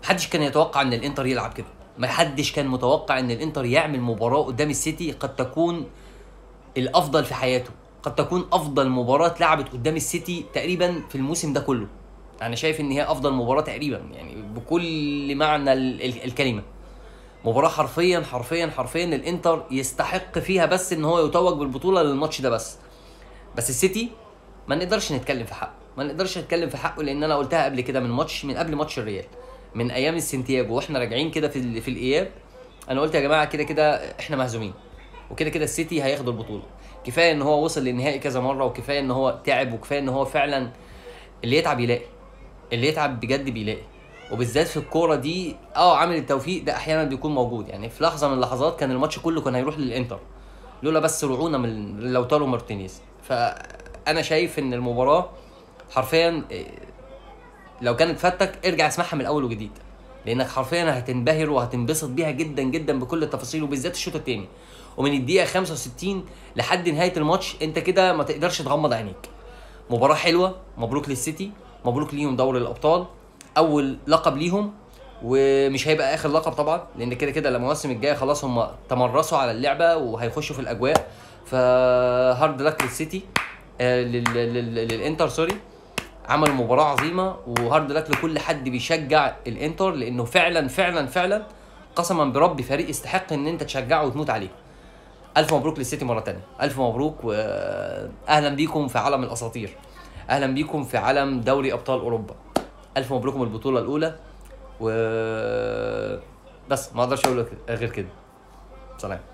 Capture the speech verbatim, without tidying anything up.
محدش كان يتوقع ان الانتر يلعب كده، محدش كان متوقع ان الانتر يعمل مباراه قدام السيتي قد تكون الافضل في حياته، قد تكون افضل مباراه اتلعبت قدام السيتي تقريبا في الموسم ده كله. انا شايف ان هي افضل مباراه تقريبا، يعني بكل معنى ال ال الكلمه. مباراه حرفيا حرفيا حرفيا الانتر يستحق فيها بس ان هو يتوج بالبطوله للماتش ده بس. بس السيتي ما نقدرش نتكلم في حقه، ما نقدرش نتكلم في حقه، لان انا قلتها قبل كده من ماتش، من قبل ماتش الريال، من ايام السنتياجو واحنا راجعين كده في ال- في الاياب. انا قلت يا جماعه كده كده احنا مهزومين، وكده كده السيتي هياخدوا البطوله. كفايه ان هو وصل للنهائي كذا مره، وكفايه ان هو تعب، وكفايه ان هو فعلا اللي يتعب يلاقي، اللي يتعب بجد بيلاقي. وبالذات في الكوره دي اه عامل التوفيق ده احيانا بيكون موجود. يعني في لحظه من اللحظات كان الماتش كله كان هيروح للانتر لولا بس رعونه من لوتارو مارتينيز. فانا شايف ان المباراه حرفيا لو كانت فاتك ارجع اسمعها من الاول وجديد، لانك حرفيا هتنبهر وهتنبسط بيها جدا جدا بكل التفاصيل، وبالذات الشوط الثاني. ومن الدقيقه خمسة وستين لحد نهايه الماتش انت كده ما تقدرش تغمض عينيك. مباراه حلوه، مبروك للسيتي، مبروك ليهم دوري الابطال، اول لقب ليهم، ومش هيبقى اخر لقب طبعا، لان كده كده المواسم الجايه خلاص هم تمرسوا على اللعبه وهيخشوا في الاجواء. فهارد لك للسيتي، آه لل... لل... للانتر سوري، عملوا مباراه عظيمه. وهارد لك لكل حد بيشجع الانتر، لانه فعلا فعلا فعلا قسما بربي فريق يستحق ان انت تشجعه وتموت عليه. الف مبروك للسيتي مره تانية، الف مبروك، واهلا بيكم في عالم الاساطير، اهلا بيكم في عالم دوري ابطال اوروبا. الف مبروكم البطوله الاولى، و بس ما اقدرش اقول غير كده. سلام.